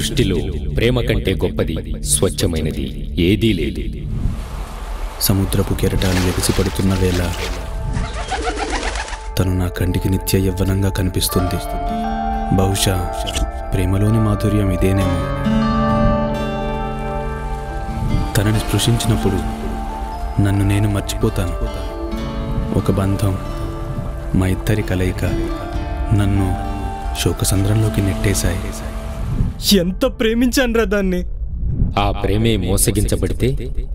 దృష్టిలో ప్రేమ కంటే గొప్పది స్వచ్ఛమైనది ఏదీ లేదు. సముద్రపు కెరటాలు ఎగిసిపడుతున్న వేళ తను నా కంటికి నిత్య యవ్వనంగా కనిపిస్తుంది. బహుశా ప్రేమలోని మాధుర్యం ఇదేనేమో. తనని స్పృశించినప్పుడు నన్ను నేను మర్చిపోతాను. ఒక బంధం, మా ఇద్దరి కలయిక నన్ను శోకసంద్రంలోకి నెట్టేశాయి. ఎంత ప్రేమించానురా దాన్ని. ఆ ప్రేమే మోసగించబడితే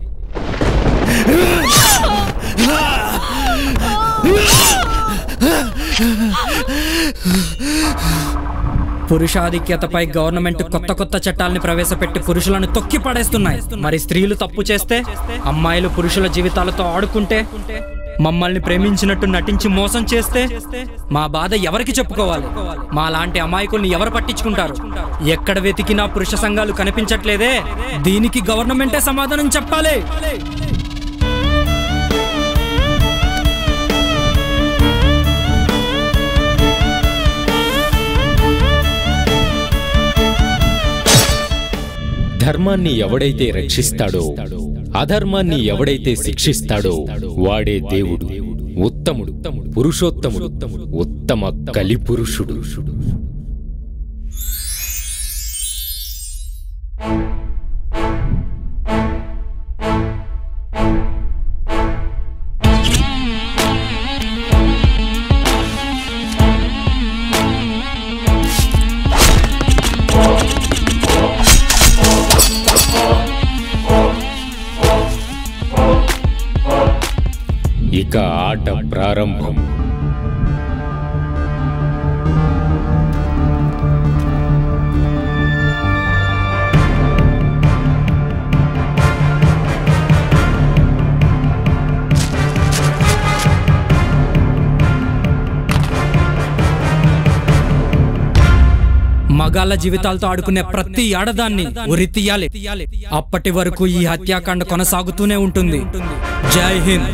పురుషాధిక్యతపై గవర్నమెంట్ కొత్త కొత్త చట్టాలను ప్రవేశపెట్టి పురుషులను తొక్కి పడేస్తున్నాయి. మరి స్త్రీలు తప్పు చేస్తే, అమ్మాయిలు పురుషుల జీవితాలతో ఆడుకుంటే, మమ్మల్ని ప్రేమించినట్టు నటించి మోసం చేస్తే మా బాధ ఎవరికి చెప్పుకోవాలి? మా లాంటి అమాయకుల్ని ఎవరు పట్టించుకుంటారు? ఎక్కడ వెతికినా పురుష సంఘాలు కనిపించట్లేదే. దీనికి గవర్నమెంటే సమాధానం చెప్పాలి. ధర్మాన్ని ఎవడైతే రక్షిస్తాడో, అధర్మాన్ని ఎవడైతే శిక్షిస్తాడో వాడే దేవుడు, ఉత్తముడు, పురుషోత్తముడు, ఉత్తమ కలిపురుషుడు. ఇక ఆట ప్రారంభం. మగాళ్ళ జీవితాలతో ఆడుకునే ప్రతి ఆడదాన్ని ఉరి తీయాలి. అప్పటి వరకు ఈ హత్యాకాండ కొనసాగుతూనే ఉంటుంది. జై హింద్.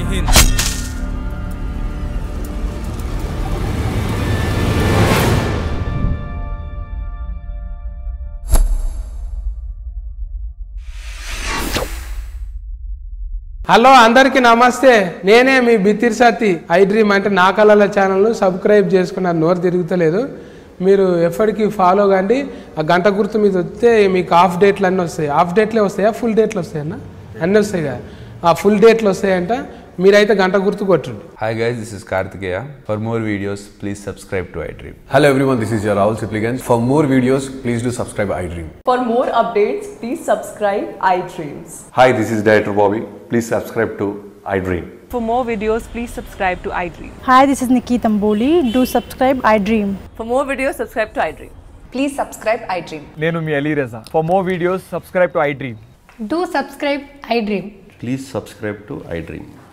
హలో అందరికీ నమస్తే. నేనే మీ బిత్తిరి సత్తి. ఐ డ్రీమ్ అంటే నా కళల ఛానల్ను సబ్స్క్రైబ్ చేసుకున్నారు. నోరు తిరుగుతలేదు. మీరు ఎప్పటికీ ఫాలో కండి. ఆ గంట గుర్తు మీద వస్తే మీకు హాఫ్ డేట్లు అన్నీ వస్తాయి. హాఫ్ డేట్లే వస్తాయా, ఫుల్ డేట్లు వస్తాయన్నా? అన్నీ వస్తాయి కదా. ఆ ఫుల్ డేట్లు వస్తాయంట. మీరైతే గంట గుర్తు కొట్టండి. Hi guys, this is Karthikeya. For more videos, please subscribe to iDream. Hello everyone, this is your Rahul Sipligans. For more videos, please do subscribe iDream. For more updates, please subscribe iDreams. Hi, this is Director Bobby. Please subscribe to iDream. For more videos, please subscribe to iDream. Hi, this is Nikki Tamboli. Do subscribe iDream. For more videos, subscribe to iDream. Please subscribe iDream. నేను మీ అలీ రజా. For more videos, subscribe to iDream. Do subscribe iDream. Please subscribe to iDream.